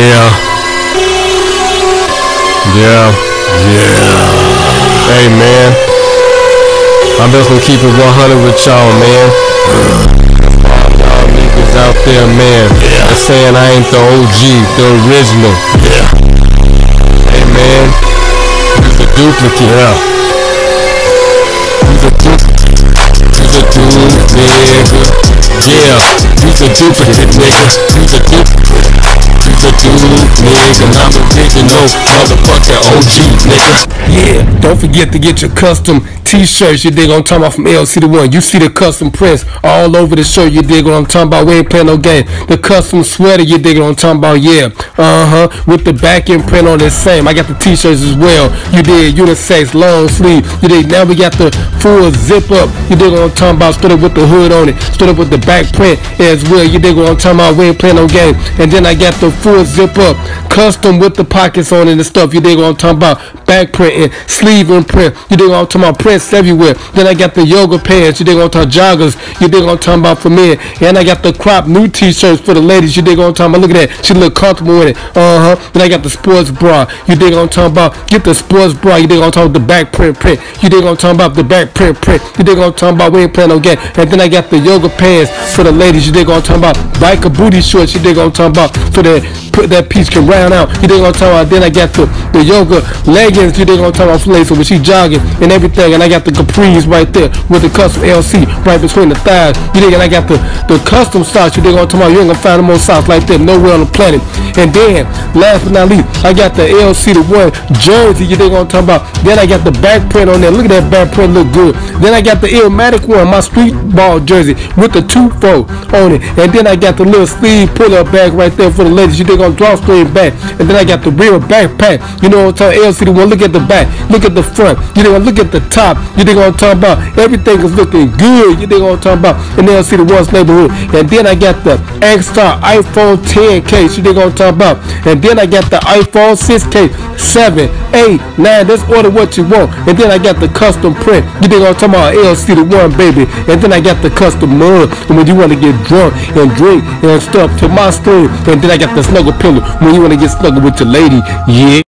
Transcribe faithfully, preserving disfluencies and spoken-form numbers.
Yeah. Yeah. Yeah. Hey, man. I'm just gonna keep it one hundred with y'all, man. All y'all niggas out there, man. Yeah. They're saying I ain't the O G, the original. Yeah. Hey, man. He's a duplicate. Yeah. He's a duplicate. He's a duplicate, nigga. Yeah. He's a duplicate, nigga. He's a duplicate. He's a dude, nigga. And I'm original, motherfucking O G, nigga. Yeah, don't forget to get your custom t-shirts, you dig what I'm talking about, from L C the one. You see the custom prints all over the shirt, you dig what I'm talking about, we ain't playing no game. The custom sweater, you dig what I'm talking about, yeah. Uh-huh, with the back end print on the same. I got the t-shirts as well, you dig, unisex, long sleeve, you dig. Now we got the full zip up, you dig what I'm talking about, stood up with the hood on it, stood up with the back print as well, you dig what I'm talking about, we ain't playing no game. And then I got the full zip up, custom with the pockets on it and stuff, you dig what I'm talking about, back print and sleeve and print, you dig what I'm talking about, prints everywhere. Then I got the yoga pants, you dig what I'm talking about, joggers, you dig what I'm talking about, for men. And I got the crop new t-shirts for the ladies, you dig what I'm talking about, look at that, she look comfortable with it. Uh-huh. Then I got the sports bra, you dig what I'm talking about, get the sports bra, you dig what I'm talking about, the back print print, you dig what I'm talking about, the back print print, you dig what I'm talking about, we ain't playing no game. And then I got the yoga pants for the ladies, you dig what I'm talking about, biker booty shorts, you dig what I'm talking about, so that put that piece can round out, you dig what I'm talking about. Then I got the, the yoga leggings, you dig what I'm talking about, for ladies, so when she jogging and everything. And I got the capris right there with the custom L C right between the thighs, you dig. And I got the the custom socks, you dig what I'm talking about. You ain't gonna find no more socks like that nowhere on the planet. And then last but not least, I got the L C the one jersey, you dig what I'm talking about. Then I got the back print on there, look at that back print, look good. Then I got the Illmatic one, my street ball jersey with the two fold on it. And then I got the little sleeve pull up bag right there for the ladies, you dig on drawstring back. And then I got the real backpack, you know what I'm talking about, L C the one. Look at the back, look at the front, you dig, look at the top, you dig what I'm talking about. Everything is looking good, you dig what I'm talking about, in L C the one's neighborhood. And then I got the X-Star iPhone ten case, you dig what I'm talking about. And then I got the iPhone six case, seven, eight, nine, just order what you want. And then I got the custom print, you dig what I'm talking about, L C the one, baby. And then I got the custom mug, and when you want to get drunk and drink and stuff, to my screen. And then I got the snuggle pillow when you want to get snuggle with your lady, yeah.